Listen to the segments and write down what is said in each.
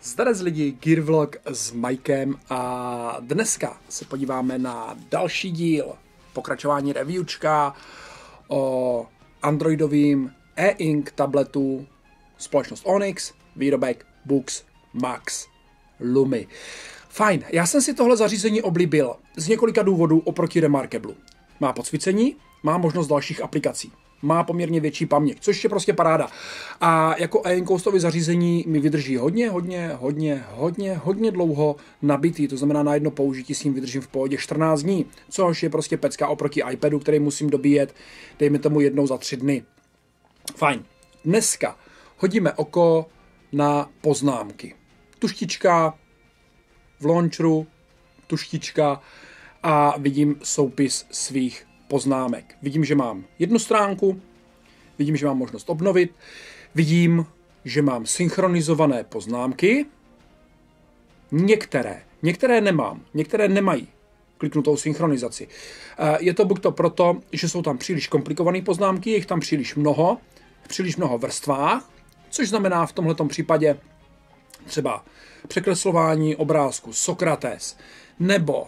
Zdar lidi, Gear Vlog s Mikem a dneska se podíváme na další díl pokračování reviewčka o androidovým e-ink tabletu společnost Onyx, výrobek Boox Max Lumi. Fajn, já jsem si tohle zařízení oblíbil z několika důvodů oproti Remarkable. Má podsvícení, má možnost dalších aplikací. Má poměrně větší paměť, což je prostě paráda. A jako e-inkoustové zařízení mi vydrží hodně dlouho nabitý. To znamená, na jedno použití s ním vydržím v pohodě 14 dní, což je prostě pecka oproti iPadu, který musím dobíjet, dejme tomu jednou za 3 dny. Fajn. Dneska hodíme oko na poznámky. Tuštička v launcheru, tuštička a vidím soupis svých poznámek. Vidím, že mám jednu stránku, vidím, že mám možnost obnovit, vidím, že mám synchronizované poznámky, některé nemám, některé nemají kliknutou synchronizaci. Je to buď to proto, že jsou tam příliš komplikované poznámky, je jich tam příliš mnoho vrstvách, což znamená v tomhletom případě třeba překreslování obrázku Sokrates, nebo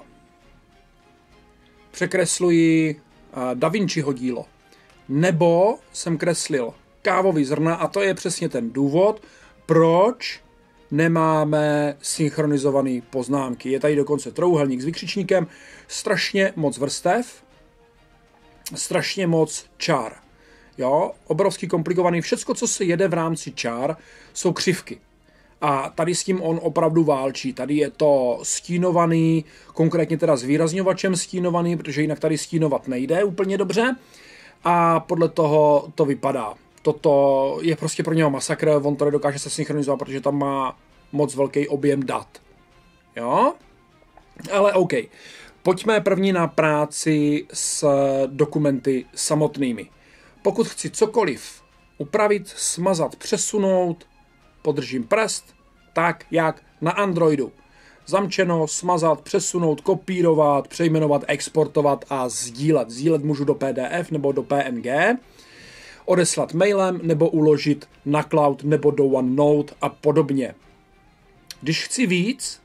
překresluji Da Vinciho dílo, nebo jsem kreslil kávový zrna a to je přesně ten důvod, proč nemáme synchronizované poznámky. Je tady dokonce trojúhelník s vykřičníkem, strašně moc vrstev, strašně moc čár. Jo? Obrovský komplikovaný, všecko, co se jede v rámci čár, jsou křivky. A tady s tím on opravdu válčí. Tady je to stínovaný, konkrétně teda s výrazňovačem stínovaný, protože jinak tady stínovat nejde úplně dobře. A podle toho to vypadá. Toto je prostě pro něho masakr, on to nedokáže se synchronizovat, protože tam má moc velký objem dat. Jo? Ale OK. Pojďme první na práci s dokumenty samotnými. Pokud chci cokoliv upravit, smazat, přesunout, podržím prst, tak jak na Androidu. Zamčeno, smazat, přesunout, kopírovat, přejmenovat, exportovat a sdílet. Sdílet můžu do PDF nebo do PNG, odeslat mailem nebo uložit na cloud nebo do OneNote a podobně. Když chci víc,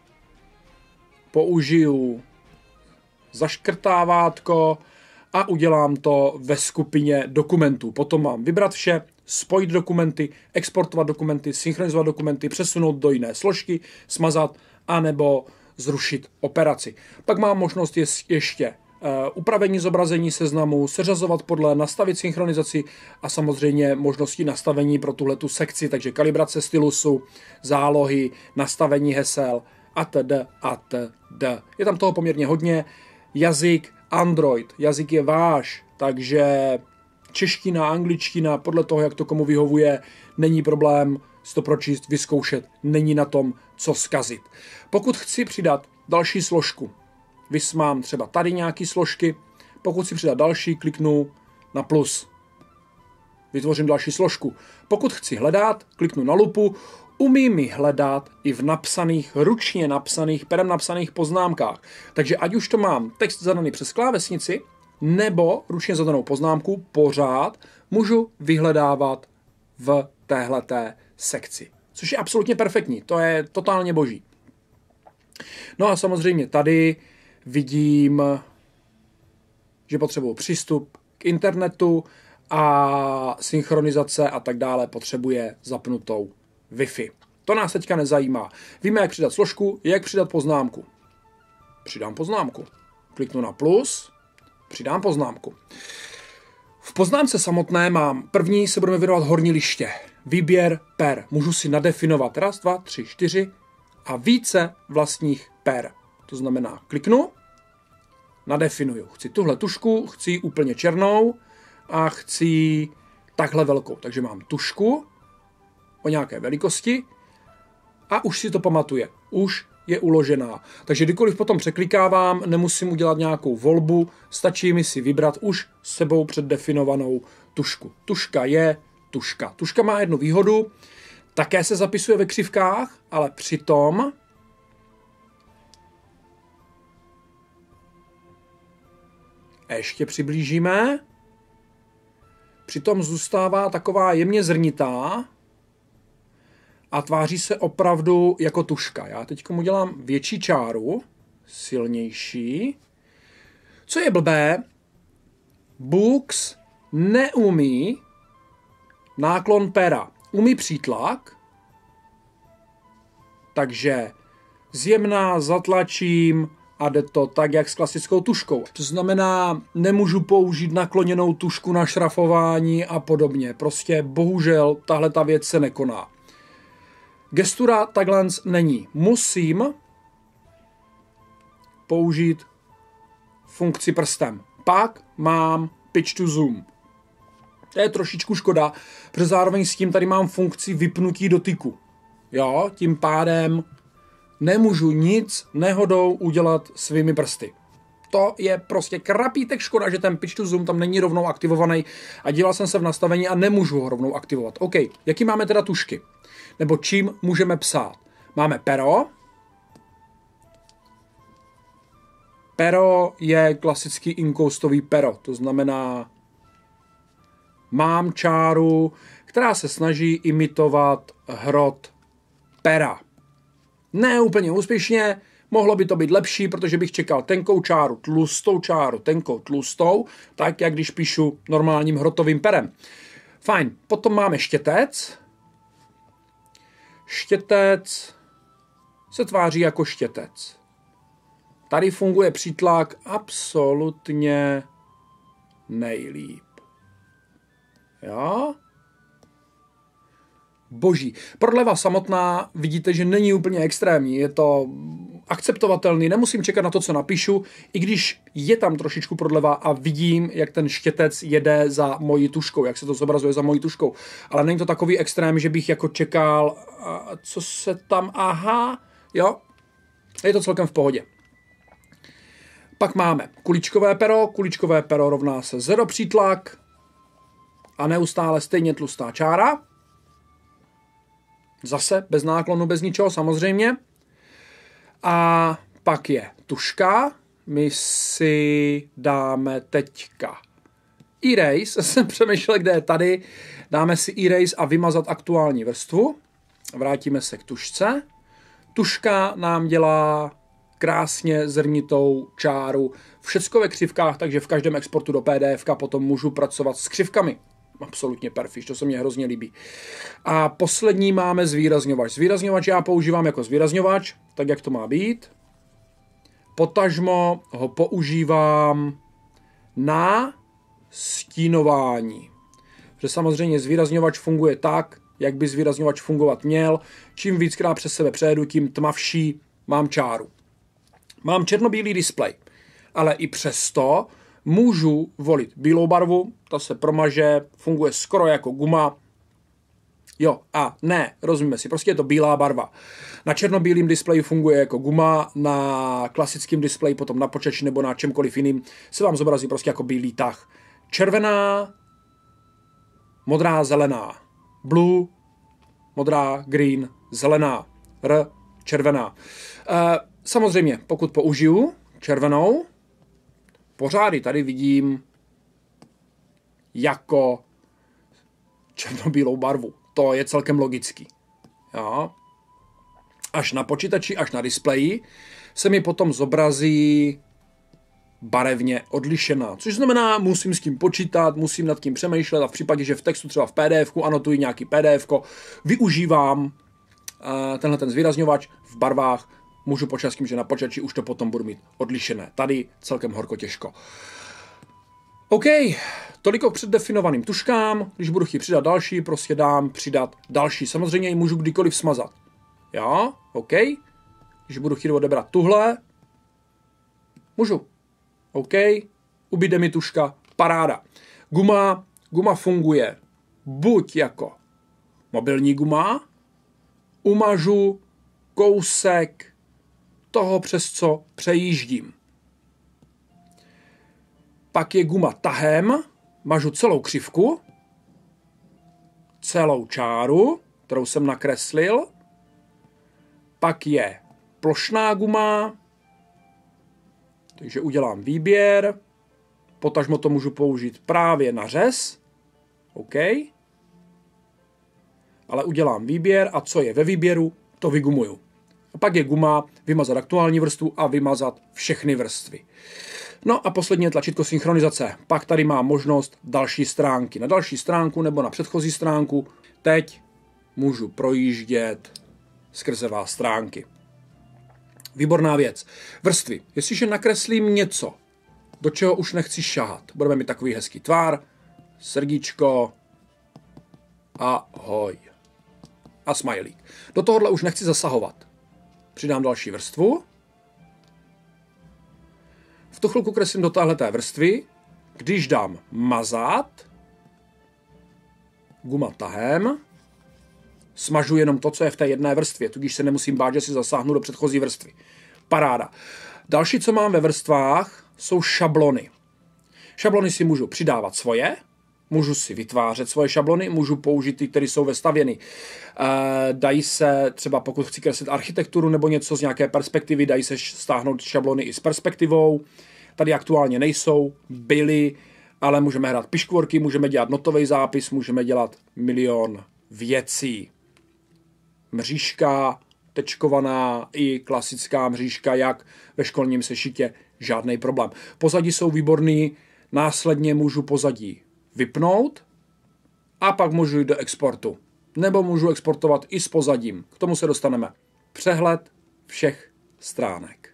použiju zaškrtávátko a udělám to ve skupině dokumentů. Potom mám vybrat vše, spojit dokumenty, exportovat dokumenty, synchronizovat dokumenty, přesunout do jiné složky, smazat, anebo zrušit operaci. Pak mám možnost ještě upravení zobrazení seznamu, seřazovat podle, nastavit synchronizaci a samozřejmě možnosti nastavení pro tuhletu sekci, takže kalibrace stylusu, zálohy, nastavení hesel atd. Je tam toho poměrně hodně. Jazyk Android, jazyk je váš, takže čeština, angličtina, podle toho, jak to komu vyhovuje, není problém si to pročíst, vyzkoušet, není na tom, co zkazit. Pokud chci přidat další složku, mám třeba tady nějaké složky, pokud chci přidat další, kliknu na plus. Vytvořím další složku. Pokud chci hledat, kliknu na lupu, umí mi hledat i v ručně napsaných, perem napsaných poznámkách. Takže ať už to mám text zadaný přes klávesnici, nebo ručně zadanou poznámku, pořád můžu vyhledávat v téhleté sekci. Což je absolutně perfektní, to je totálně boží. No a samozřejmě tady vidím, že potřebuji přístup k internetu a synchronizace a tak dále potřebuje zapnutou Wi-Fi. To nás teďka nezajímá. Víme, jak přidat složku, jak přidat poznámku. Přidám poznámku. Kliknu na plus, přidám poznámku. V poznámce samotné první se budeme věnovat horní liště. Výběr per. Můžu si nadefinovat 1, 2, 3, 4 a více vlastních per. To znamená, kliknu, nadefinuju. Chci tuhle tušku, chci ji úplně černou a chci ji takhle velkou. Takže mám tušku o nějaké velikosti a už si to pamatuje. Už je uložená. Takže kdykoliv potom překlikávám, nemusím udělat nějakou volbu, stačí mi si vybrat už sebou předdefinovanou tušku. Tuška je tuška. Tuška má jednu výhodu, také se zapisuje ve křivkách, ale přitom ještě přiblížíme, přitom zůstává taková jemně zrnitá a tváří se opravdu jako tužka. Já teď udělám větší čáru, silnější. Co je blbé, Boox neumí náklon pera. Umí přítlak, takže zjemná, zatlačím a jde to tak, jak s klasickou tužkou. To znamená, nemůžu použít nakloněnou tužku na šrafování a podobně. Prostě bohužel tahle ta věc se nekoná. Gestura takhle není. Musím použít funkci prstem. Pak mám pitch to zoom. To je trošičku škoda, protože zároveň s tím tady mám funkci vypnutí dotyku. Jo, tím pádem nemůžu nic nehodou udělat svými prsty. To je prostě krapítek škoda, že ten pitch to zoom tam není rovnou aktivovaný a díval jsem se v nastavení a nemůžu ho rovnou aktivovat. OK, jaký máme teda tužky? Nebo čím můžeme psát? Máme pero. Pero je klasický inkoustový pero, to znamená, mám čáru, která se snaží imitovat hrot pera. Ne úplně úspěšně, mohlo by to být lepší, protože bych čekal tenkou čáru, tlustou čáru, tenkou, tlustou, tak jak když píšu normálním hrotovým perem. Fajn, potom máme štětec. Štětec se tváří jako štětec. Tady funguje přítlak absolutně nejlíp. Jo? Boží. Prodleva samotná vidíte, že není úplně extrémní. Je to akceptovatelný, nemusím čekat na to, co napíšu, i když je tam trošičku prodleva a vidím, jak ten štětec jede za mojí tužkou, jak se to zobrazuje za mojí tužkou. Ale není to takový extrém, že bych jako čekal, co se tam, aha, jo, je to celkem v pohodě. Pak máme kuličkové pero rovná se 0 přítlak a neustále stejně tlustá čára. Zase bez náklonu, bez ničeho samozřejmě. A pak je tužka. My si dáme teďka erase. Jsem přemýšlel, kde je tady. Dáme si erase a vymazat aktuální vrstvu. Vrátíme se k tužce. Tužka nám dělá krásně zrnitou čáru. Všecko ve křivkách, takže v každém exportu do PDF potom můžu pracovat s křivkami. Absolutně perfekt, to se mně hrozně líbí. A poslední máme zvýrazňovač. Zvýrazňovač já používám jako zvýrazňovač, tak jak to má být. Potažmo ho používám na stínování. Protože samozřejmě zvýrazňovač funguje tak, jak by zvýrazňovač fungovat měl. Čím víckrát přes sebe přejedu, tím tmavší mám čáru. Mám černobílý displej, ale i přesto můžu volit bílou barvu, ta se promaže, funguje skoro jako guma. Jo, a ne, rozumíme si, prostě je to bílá barva. Na černobílém displeji funguje jako guma, na klasickém displeji, potom na počítači nebo na čemkoliv jiným se vám zobrazí prostě jako bílý tah. Červená, modrá, zelená. Blue, modrá, green, zelená. Červená. Samozřejmě, pokud použiju červenou, pořád ji tady vidím jako černobílou barvu. To je celkem logický. Jo. Až na počítači, až na displeji se mi potom zobrazí barevně odlišená. Což znamená, musím s tím počítat, musím nad tím přemýšlet a v případě, že v textu třeba v PDF-ku anotuji nějaký PDF-ko, využívám tenhle ten zvýrazňovač v barvách, můžu počítat s tím, že na počítači už to potom budu mít odlišené. Tady celkem horko těžko. OK, toliko k předdefinovaným tužkám. Když budu chtít přidat další, prostě dám přidat další. Samozřejmě ji můžu kdykoliv smazat. Jo, OK. Když budu chtít odebrat tuhle, můžu. OK, ubyde mi tužka, paráda. Guma funguje buď jako mobilní guma, umažu kousek toho, přes co přejíždím. Pak je guma tahem, mažu celou křivku, celou čáru, kterou jsem nakreslil. Pak je plošná guma, takže udělám výběr, potažmo to můžu použít právě na řez. OK. ale udělám výběr a co je ve výběru, to vygumuju. A pak je guma vymazat aktuální vrstvu a vymazat všechny vrstvy. No a poslední je tlačítko synchronizace. Pak tady mám možnost další stránky. Na další stránku nebo na předchozí stránku teď můžu projíždět skrze vás stránky. Výborná věc. Vrstvy. Jestliže nakreslím něco, do čeho už nechci šahat, budeme mít takový hezký tvar, srdíčko, ahoj a smajlík. Do tohohle už nechci zasahovat. Přidám další vrstvu. V tu chvilku kreslím do téhleté vrstvy. Když dám mazat, guma tahem, smažu jenom to, co je v té jedné vrstvě, tudíž se nemusím bát, že si zasáhnu do předchozí vrstvy. Paráda. Další, co mám ve vrstvách, jsou šablony. Šablony si můžu přidávat svoje, můžu si vytvářet svoje šablony, můžu použít ty, které jsou vestavěny. Dají se, třeba pokud chci kreslit architekturu nebo něco z nějaké perspektivy, dají se stáhnout šablony i s perspektivou. Tady aktuálně nejsou, byly, ale můžeme hrát piškvorky, můžeme dělat notový zápis, můžeme dělat milion věcí. Mřížka, tečkovaná i klasická mřížka, jak ve školním sešitě, žádný problém. Pozadí jsou výborný, následně můžu pozadí vypnout a pak můžu jít do exportu. Nebo můžu exportovat i s pozadím. K tomu se dostaneme. Přehled všech stránek.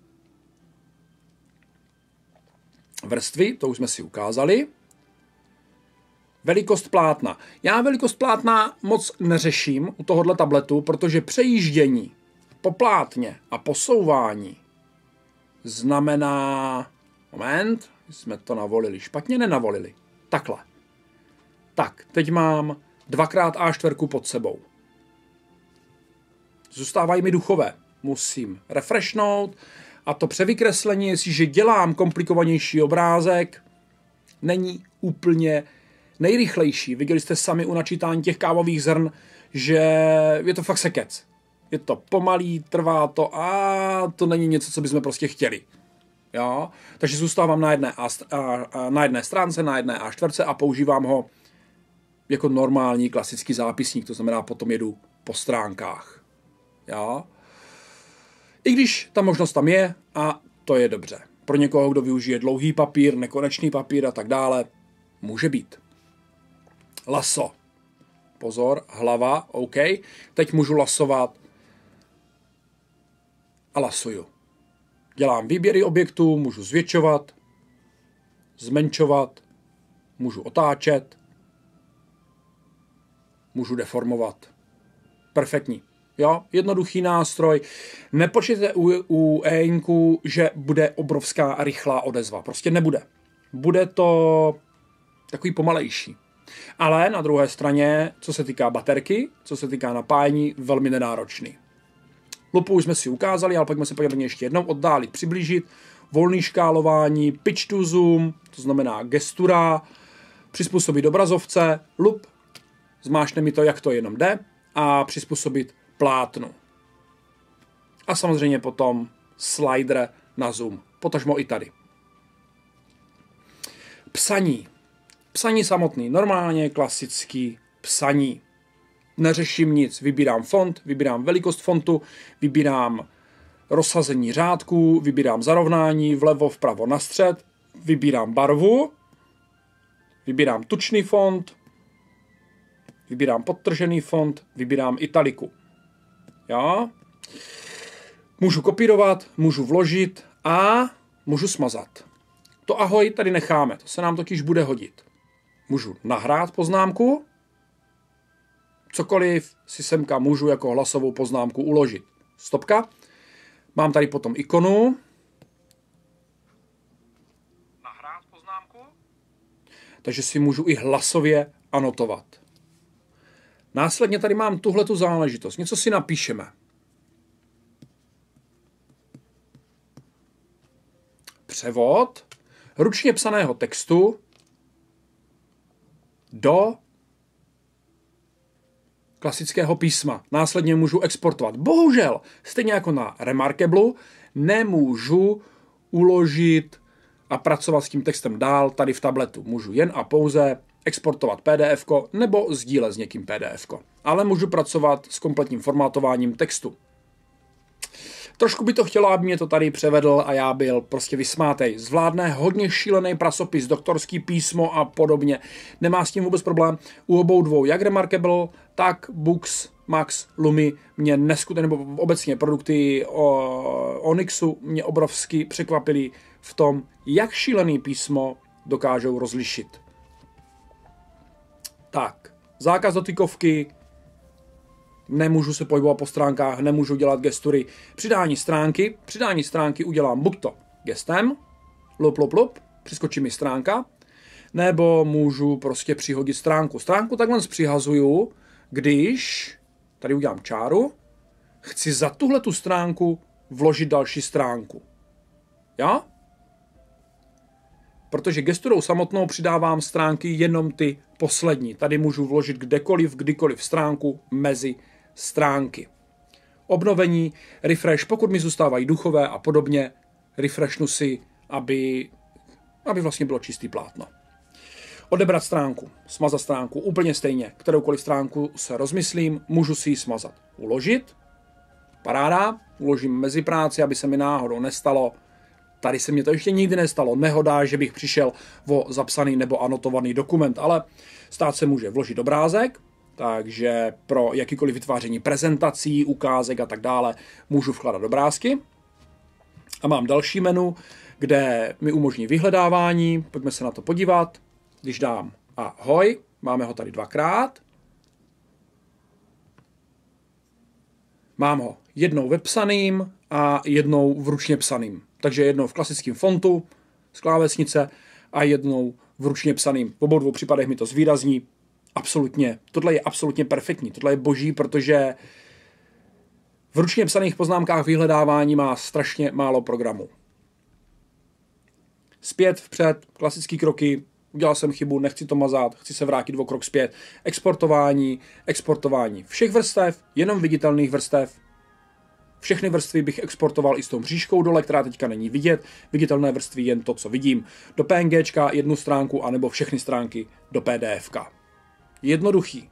Vrstvy, to už jsme si ukázali. Velikost plátna. Já velikost plátna moc neřeším u tohohle tabletu, protože přejíždění po plátně a posouvání znamená... Moment, jsme to navolili špatně, nenavolili. Takhle. Tak, teď mám 2x A4 pod sebou. Zůstávají mi duchové. Musím refreshnout a to převykreslení, jestliže dělám komplikovanější obrázek, není úplně nejrychlejší. Viděli jste sami u načítání těch kávových zrn, že je to fakt sekec. Je to pomalý, trvá to a to není něco, co bychom prostě chtěli. Jo? Takže zůstávám na jedné stránce, na jedné A4 a používám ho jako normální klasický zápisník, to znamená potom jedu po stránkách. Jo? I když ta možnost tam je a to je dobře. Pro někoho, kdo využije dlouhý papír, nekonečný papír a tak dále, může být. Laso. Pozor, hlava, OK. Teď můžu lasovat a lasuju. Dělám výběry objektů, můžu zvětšovat, zmenšovat, můžu otáčet, můžu deformovat. Perfektní. Jo, jednoduchý nástroj. Nepočítejte u e-inku, že bude obrovská a rychlá odezva. Prostě nebude. Bude to takový pomalejší. Ale na druhé straně, co se týká baterky, co se týká napájení, velmi nenáročný. Lupu už jsme si ukázali, ale pojďme se podívat ještě jednou oddálit, přiblížit. Volný škálování, pitch to zoom, to znamená gestura, přizpůsobit obrazovce, lup, zmáčkne mi to, jak to jenom jde, a přizpůsobit plátnu. A samozřejmě potom slider na zoom, potažmo i tady. Psaní. Psaní samotný, normálně klasický psaní. Neřeším nic, vybírám font, vybírám velikost fontu, vybírám rozsazení řádků, vybírám zarovnání vlevo, vpravo, na střed, vybírám barvu, vybírám tučný font, vybírám podtržený font, vybírám italiku. Jo? Můžu kopírovat, můžu vložit a můžu smazat. To ahoj tady necháme, to se nám totiž bude hodit. Můžu nahrát poznámku, cokoliv si semka můžu jako hlasovou poznámku uložit. Stopka. Mám tady potom ikonu. Nahrát poznámku. Takže si můžu i hlasově anotovat. Následně tady mám tuhletu záležitost. Něco si napíšeme. Převod ručně psaného textu do klasického písma. Následně můžu exportovat. Bohužel, stejně jako na Remarkable, nemůžu uložit a pracovat s tím textem dál tady v tabletu. Můžu jen a pouze exportovat PDF nebo sdílet s někým PDF. Ale můžu pracovat s kompletním formátováním textu. Trošku by to chtělo, aby mě to tady převedl a já byl prostě vysmátej. Zvládne hodně šílený prasopis, doktorský písmo a podobně. Nemá s tím vůbec problém. U obou dvou, jak Remarkable, tak Boox, Max, Lumi, mě neskutečně, nebo obecně produkty Onyxu mě obrovsky překvapily v tom, jak šílený písmo dokážou rozlišit. Tak, zákaz dotykovky, nemůžu se pohybovat po stránkách, nemůžu dělat gestury. Přidání stránky udělám buď to gestem, lup, přiskočí mi stránka, nebo můžu prostě přihodit stránku. Stránku takhle přihazuju, když, tady udělám čáru, chci za tuhle tu stránku vložit další stránku. Jo? Protože gesturou samotnou přidávám stránky jenom ty poslední. Tady můžu vložit kdykoliv stránku mezi stránky. Obnovení, refresh, pokud mi zůstávají duchové a podobně, refreshnu si, aby vlastně bylo čistý plátno. Odebrat stránku, smazat stránku, úplně stejně. Kteroukoliv stránku se rozmyslím, můžu si ji smazat. Uložit, paráda, uložím mezi práci, aby se mi náhodou nestalo. Tady se mě to ještě nikdy nestalo. Nehoda, že bych přišel o zapsaný nebo anotovaný dokument, ale stát se může vložit obrázek, takže pro jakýkoliv vytváření prezentací, ukázek a tak dále můžu vkládat obrázky. A mám další menu, kde mi umožní vyhledávání. Pojďme se na to podívat. Když dám ahoj, máme ho tady dvakrát. Mám ho jednou webpsaným a jednou v ručně psaným. Takže jednou v klasickém fontu z klávesnice a jednou v ručně psaným. V obou dvou případech mi to zvýrazní. Absolutně. Tohle je absolutně perfektní. Tohle je boží, protože v ručně psaných poznámkách vyhledávání má strašně málo programů. Zpět, vpřed, klasický kroky. Udělal jsem chybu, nechci to mazat, chci se vrátit o krok zpět. Exportování všech vrstev, jenom viditelných vrstev. Všechny vrstvy bych exportoval i s tou mřížkou dole, která teďka není vidět. Viditelné vrstvy jen to, co vidím. Do PNGčka jednu stránku, anebo všechny stránky do PDFka. Jednoduchý.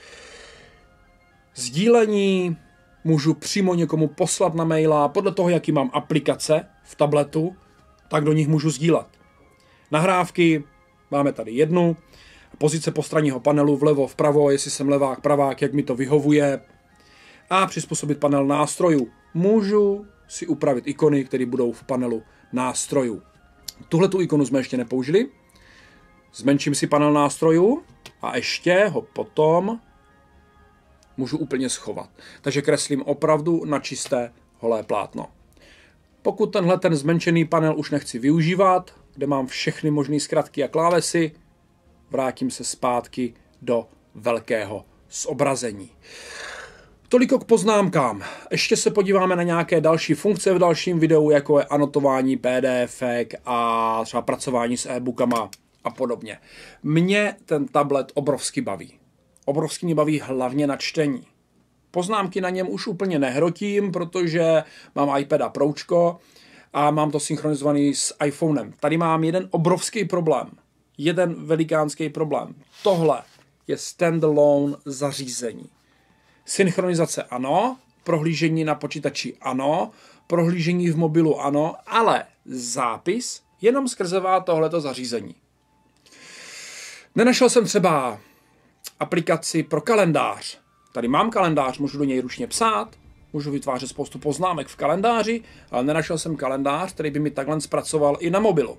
Sdílení můžu přímo někomu poslat na maila. Podle toho, jaký mám aplikace v tabletu, tak do nich můžu sdílet. Nahrávky máme tady jednu. Pozice postranního panelu vlevo, vpravo, jestli jsem levák, pravák, jak mi to vyhovuje. A přizpůsobit panel nástrojů. Můžu si upravit ikony, které budou v panelu nástrojů. Tuhle tu ikonu jsme ještě nepoužili. Zmenším si panel nástrojů a ještě ho potom můžu úplně schovat. Takže kreslím opravdu na čisté holé plátno. Pokud ten zmenšený panel už nechci využívat, kde mám všechny možné zkratky a klávesy, vrátím se zpátky do velkého zobrazení. Toliko k poznámkám. Ještě se podíváme na nějaké další funkce v dalším videu, jako je anotování PDFek a třeba pracování s e-bookama a podobně. Mě ten tablet obrovsky baví. Obrovsky mě baví hlavně na čtení. Poznámky na něm už úplně nehrotím, protože mám iPada Proučko a mám to synchronizovaný s iPhonem. Tady mám jeden obrovský problém. Jeden velikánský problém. Tohle je standalone zařízení. Synchronizace ano, prohlížení na počítači ano, prohlížení v mobilu ano, ale zápis jenom skrze tohleto zařízení. Nenašel jsem třeba aplikaci pro kalendář. Tady mám kalendář, můžu do něj ručně psát, můžu vytvářet spoustu poznámek v kalendáři, ale nenašel jsem kalendář, který by mi takhle zpracoval i na mobilu.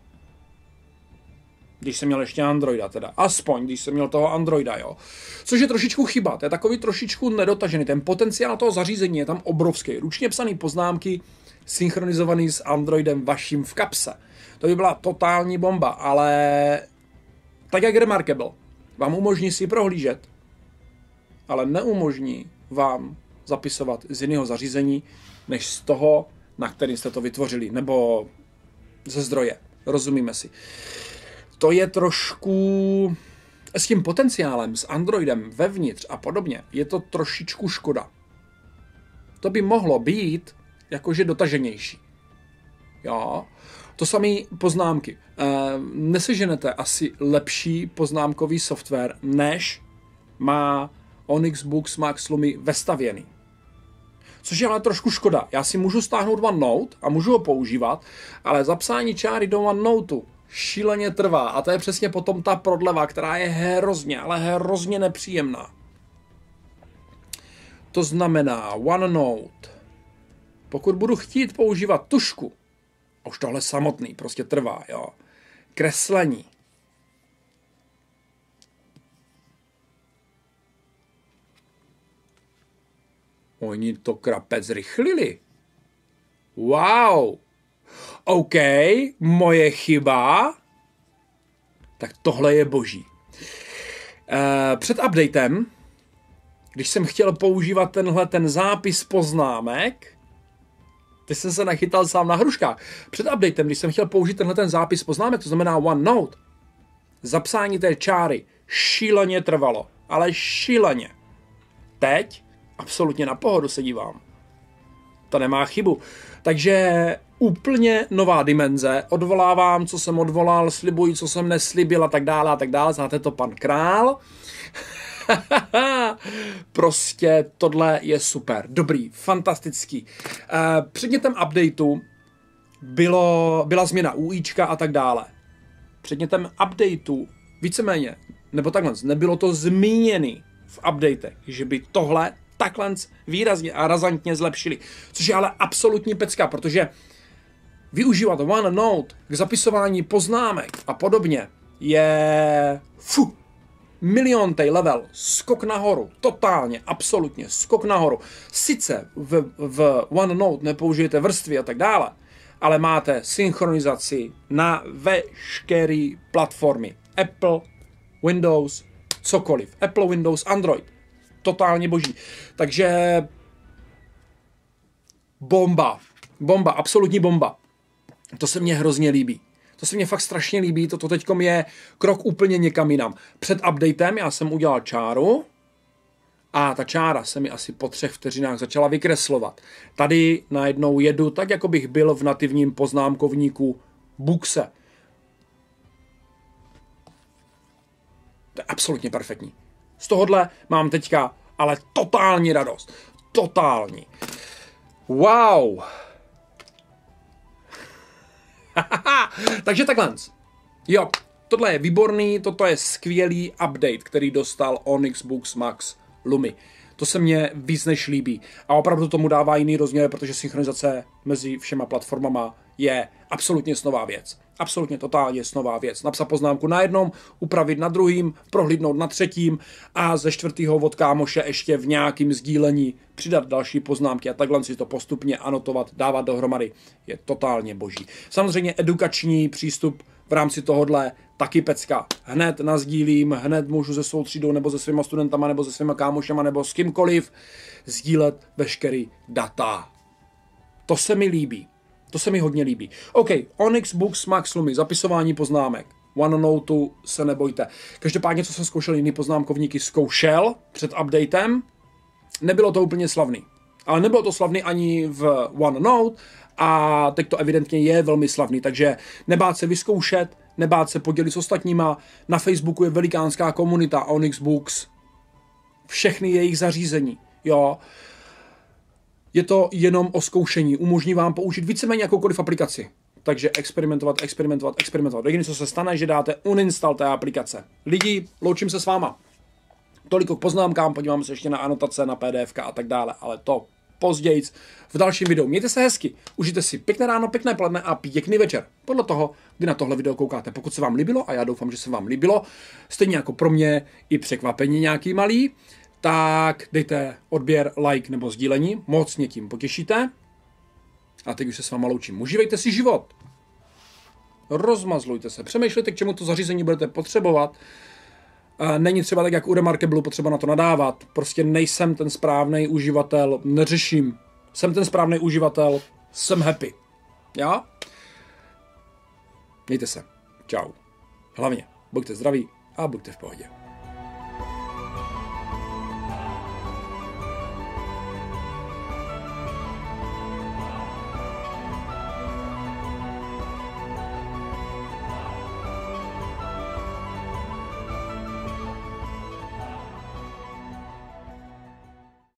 Když jsem měl ještě Androida teda. Aspoň, když jsem měl toho Androida, jo. Což je trošičku chyba, to je takový trošičku nedotažený. Ten potenciál toho zařízení je tam obrovský. Ručně psaný poznámky, synchronizovaný s Androidem vaším v kapse. To by byla totální bomba, ale tak jak Remarkable vám umožní si prohlížet, ale neumožní vám zapisovat z jiného zařízení, než z toho, na kterým jste to vytvořili, nebo ze zdroje. Rozumíme si. To je trošku s tím potenciálem, s Androidem vevnitř a podobně, je to trošičku škoda. To by mohlo být jakože dotaženější. Jo. To samé poznámky. Neseženete asi lepší poznámkový software, než má Onyx Books Max Lumi vestavěný. Což je ale trošku škoda. Já si můžu stáhnout OneNote a můžu ho používat, ale zapsání čáry do OneNoteu šíleně trvá a to je přesně potom ta prodleva, která je hrozně, ale hrozně nepříjemná. To znamená OneNote. Pokud budu chtít používat tušku, a už tohle samotný prostě trvá, jo. Kreslení. Oni to krapec zrychlili. Wow. OK, moje chyba. Tak tohle je boží. Před updatem, když jsem chtěl používat ten zápis poznámek, teď jsem se nachytal sám na hruškách. Před updatem, když jsem chtěl použít ten zápis poznámek, to znamená OneNote, zapsání té čáry šíleně trvalo. Ale šíleně. Teď absolutně na pohodu se dívám. To nemá chybu. Takže úplně nová dimenze. Odvolávám, co jsem odvolal, slibuji, co jsem neslibil a tak dále a tak dále. Znáte to pan Král. Prostě tohle je super. Dobrý, fantastický. Předmětem updateu byla změna UIčka a tak dále. Předmětem updateu víceméně, nebo takhle, nebylo to zmíněný v updatech, že by tohle takhle výrazně a razantně zlepšili. Což je ale absolutní pecka, protože využívat OneNote k zapisování poznámek a podobně je miliontej level, skok nahoru, totálně, absolutně, skok nahoru. Sice v OneNote nepoužijete vrstvy a tak dále, ale máte synchronizaci na veškeré platformy. Apple, Windows, cokoliv. Apple, Windows, Android. Totálně boží. Takže bomba, absolutní bomba. To se mně hrozně líbí. To se mně fakt strašně líbí, toto teďkom je krok úplně někam jinam. Před updatem já jsem udělal čáru a ta čára se mi asi po 3 vteřinách začala vykreslovat. Tady najednou jedu tak, jako bych byl v nativním poznámkovníku Bookse. To je absolutně perfektní. Z tohohle mám teďka ale totální radost. Totální. Wow. Takže takhle. Jo, tohle je výborný, toto je skvělý update, který dostal Onyx Books Max Lumi. To se mně víc než líbí. A opravdu tomu dává jiný rozměr, protože synchronizace mezi všema platformama je absolutně nová věc. Absolutně totálně nová věc. Napsat poznámku na jednom, upravit na druhým, prohlídnout na třetím a ze 4. od kámoše ještě v nějakým sdílení přidat další poznámky a takhle si to postupně anotovat, dávat dohromady. Je totálně boží. Samozřejmě edukační přístup v rámci tohodle taky pecka. Hned nasdílím, hned můžu se svou třídou nebo se svýma studentama nebo se svýma kámošema nebo s kýmkoliv sdílet veškerý data. To se mi líbí. To se mi hodně líbí. OK, Onyx Books Max Lumi, zapisování poznámek. OneNoteu se nebojte. Každopádně, co jsem zkoušel, jiný poznámkovníky zkoušel před updatem, nebylo to úplně slavný. Ale nebylo to slavný ani v OneNote a teď to evidentně je velmi slavný, takže nebát se vyzkoušet, nebát se podělit s ostatníma. Na Facebooku je velikánská komunita Onyx Books. Všechny jejich zařízení, jo. Je to jenom o zkoušení. Umožní vám použít víceméně jakoukoliv aplikaci. Takže experimentovat. Jediné, co se stane, že dáte uninstall té aplikace. Lidi, loučím se s váma. Toliko k poznámkám, podíváme se ještě na anotace, na PDF a tak dále, ale to později v dalším videu. Mějte se hezky, užijte si pěkné ráno, pěkné poledne a pěkný večer. Podle toho, kdy na tohle video koukáte. Pokud se vám líbilo, a já doufám, že se vám líbilo, stejně jako pro mě i překvapení nějaký malý, tak dejte odběr, like nebo sdílení, moc mě tím potěšíte. A teď už se s váma loučím. Užívejte si život. Rozmazlujte se. Přemýšlejte, k čemu to zařízení budete potřebovat. Není třeba tak, jak u Remarkable, potřeba na to nadávat. Prostě nejsem ten správný uživatel, neřeším. Jsem ten správný uživatel, jsem happy. Já? Mějte se. Čau. Hlavně, buďte zdraví a buďte v pohodě.